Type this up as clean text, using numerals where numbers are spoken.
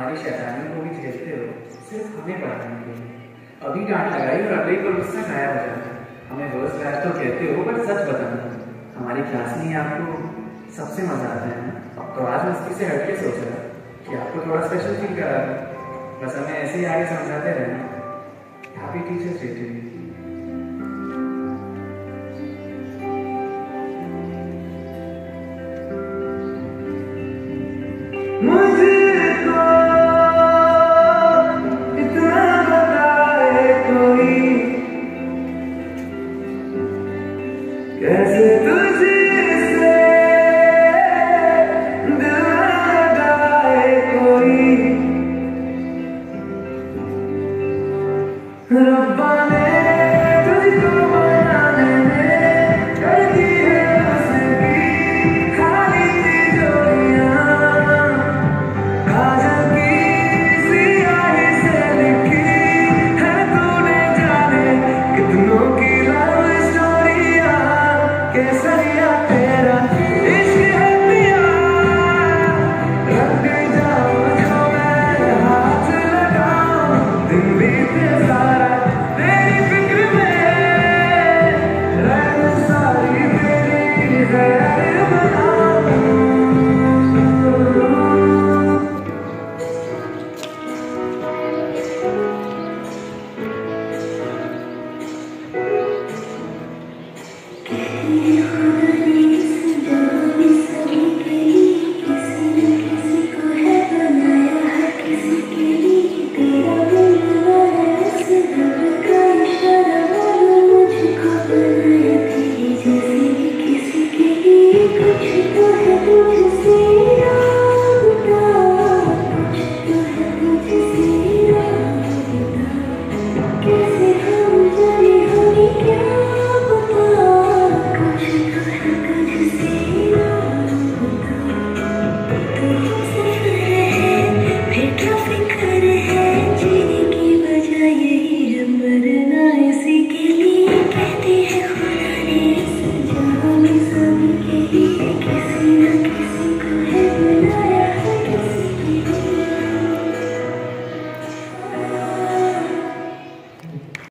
हमारी शैतानियों को भी झेलते हो, सिर्फ हमें पढ़ाने के लिए। अभी डांट लगाई और अगले को गुस्सा गायब हो जाता है। हमें रोज गायब तो कहते हो, बट सच बताना, हमारी क्लास में ही आपको सबसे मजा आता है ना। तो आज मस्ती से हटके सोच रहा कि आपको थोड़ा स्पेशल फील करा दूं। बस हमें ऐसे ही आगे समझाते रहना। Happy teachers day to you. मुझे